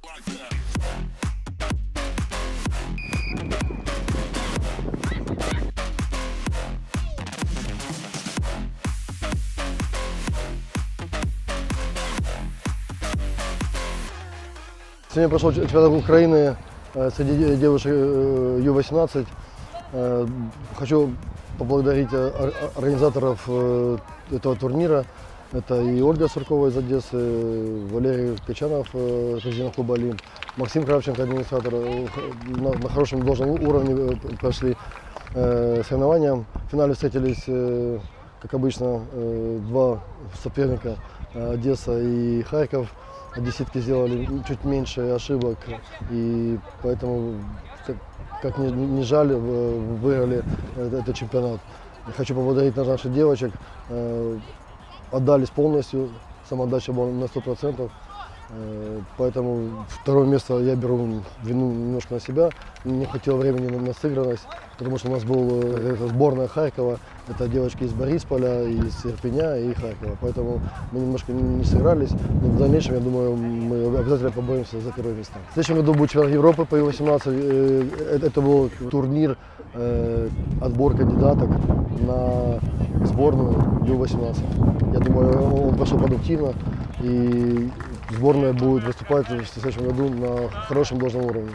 Сегодня прошел чемпионат Украины среди девушек Ю-18. Хочу поблагодарить организаторов этого турнира. Это и Ольга Суркова из Одессы, Валерий Качанов, президент клуба «Олимп», Максим Кравченко, администратор. На хорошем должном уровне прошли соревнования. В финале встретились, как обычно, два соперника, Одесса и Харьков. Одесситки сделали чуть меньше ошибок, и поэтому, как ни жаль, выиграли этот чемпионат. Хочу поблагодарить наших девочек, отдались полностью, самоотдача была на 100%. Поэтому второе место я беру вину немножко на себя. Не хватило времени на сыгранность, потому что у нас была сборная Харькова. Это девочки из Борисполя, из Ирпеня и Харькова. Поэтому мы немножко не сыгрались. Но в дальнейшем, я думаю, мы обязательно поборемся за первое место. В следующем году будет чемпионат Европы по Ю-18. Это был турнир, отбор кандидаток на сборную Ю-18. Я думаю, он прошел продуктивно. И сборная будет выступать в следующем году на хорошем должном уровне.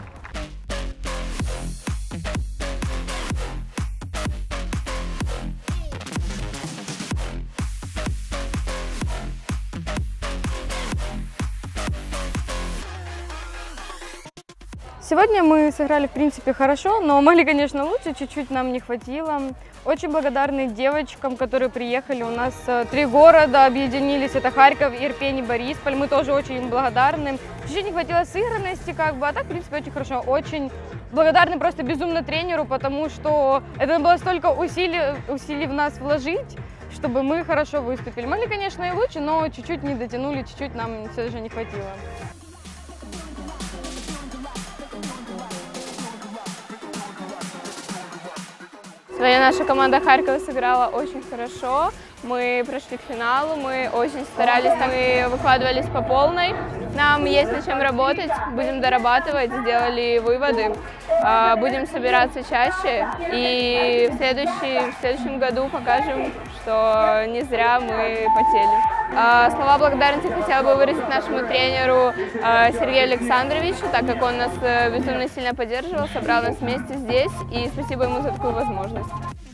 Сегодня мы сыграли, в принципе, хорошо, но могли, конечно, лучше, чуть-чуть нам не хватило. Очень благодарны девочкам, которые приехали. У нас 3 города объединились, это Харьков, Ирпень и Борисполь. Мы тоже очень им благодарны. Чуть-чуть не хватило сыгранности, а так, в принципе, очень хорошо. Очень благодарны просто безумно тренеру, потому что это было столько усилий в нас вложить, чтобы мы хорошо выступили. Могли, конечно, и лучше, но чуть-чуть не дотянули, чуть-чуть нам все же не хватило. Сегодня наша команда Харькова сыграла очень хорошо. Мы прошли к финалу, мы очень старались, мы выкладывались по полной. Нам есть над чем работать, будем дорабатывать, сделали выводы, будем собираться чаще и в следующем году покажем, что не зря мы потели. Слова благодарности хотела бы выразить нашему тренеру Сергею Александровичу, так как он нас безумно сильно поддерживал, собрал нас вместе здесь, и спасибо ему за такую возможность.